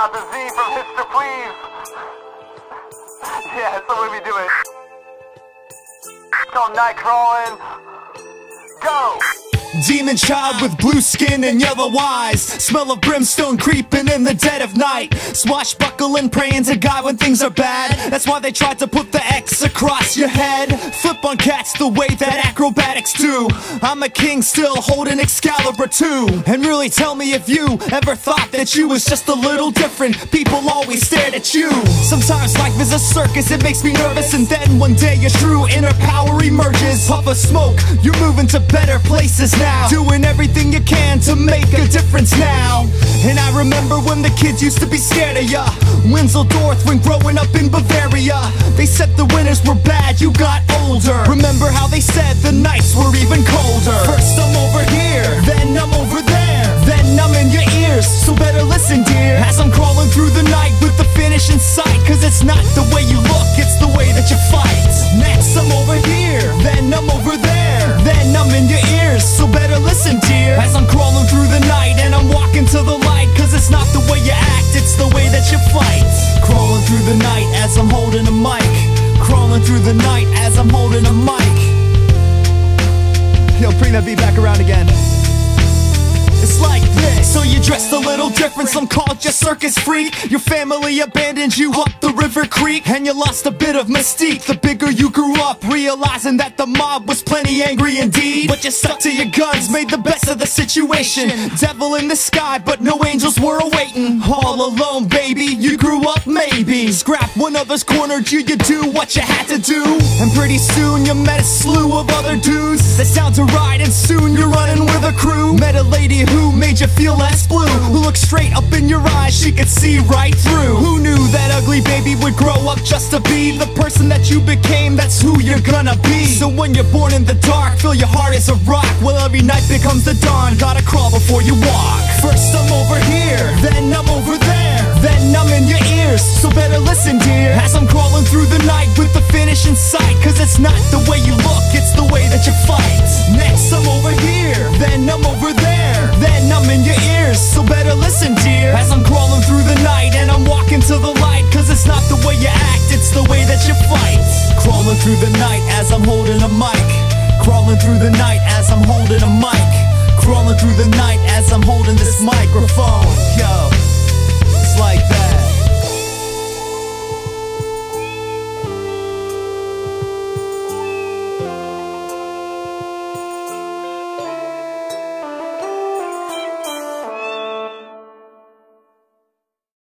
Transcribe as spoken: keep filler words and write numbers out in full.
out to Z from Mister Please. Yeah, that's the way we do it. It's called Night Crawling. Go! Demon child with blue skin and yellow eyes, smell of brimstone creeping in the dead of night. Swashbuckling, praying to God when things are bad. That's why they tried to put the X across your head. Flip on cats the way that acrobatics do. I'm a king still holding Excalibur two. And really tell me if you ever thought that you was just a little different. People always stared at you. Sometimes life is a circus, it makes me nervous. And then one day your true inner power emerges. Puff of smoke, you're moving to better places now. Doing everything you can to make a difference now. And I remember when the kids used to be scared of ya. Winseldorf when growing up in Bavaria. They said the winters were bad, you got older. Remember how they said the nights were even colder. First I'm over here, then I'm over there, then I'm in your ears, so better listen dear. As I'm crawling through the night with the finish in sight. Cause it's not the way you look, it's the way that you fight. Next I'm over here, then I'm over there, then I'm in your ears, so better listen dear. As I'm crawling through the night and I'm walking to the light. Cause it's not the way you act, it's the way that you fight. Crawling through the night as I'm holding a mic. Crawling through the night as I'm holding a mic. Yo, bring that beat back around again. It's like this. So you dressed a little different, some called you circus freak. Your family abandoned you up the river creek, and you lost a bit of mystique the bigger you grew up, realizing that the mob was plenty angry indeed. But you stuck to your guns, made the best of the situation. Devil in the sky, but no angels were awaiting. All alone, baby, you grew up maybe. Scrap when others cornered you, you do what you had to do. And pretty soon you met a slew of other dudes that sound to ride, and soon you're running with a crew. Met a lady who made you feel less blue, who looked straight up in your eyes, she could see right through. Who knew that ugly baby would grow up just to be the person that you became? That's who you're gonna be. So when you're born in the dark, feel your heart is a rock. Well, every night becomes the dawn, gotta crawl before you walk. First I'm over here, then I'm over there, then I'm in your ears, so better listen dear. As I'm crawling through the night with the finish in sight. Cause it's not the way you look, it's the way that you fight. Next I'm over here, then I'm over there, then I'm in your ears, so better listen dear. As I'm crawling through the night and I'm walking to the light. Cause it's not the way you act, it's the way that you fight. Crawling through the night as I'm holding a mic. Crawling through the night as I'm holding a mic. Crawling through the night as I'm holding this microphone. Yo, it's like that.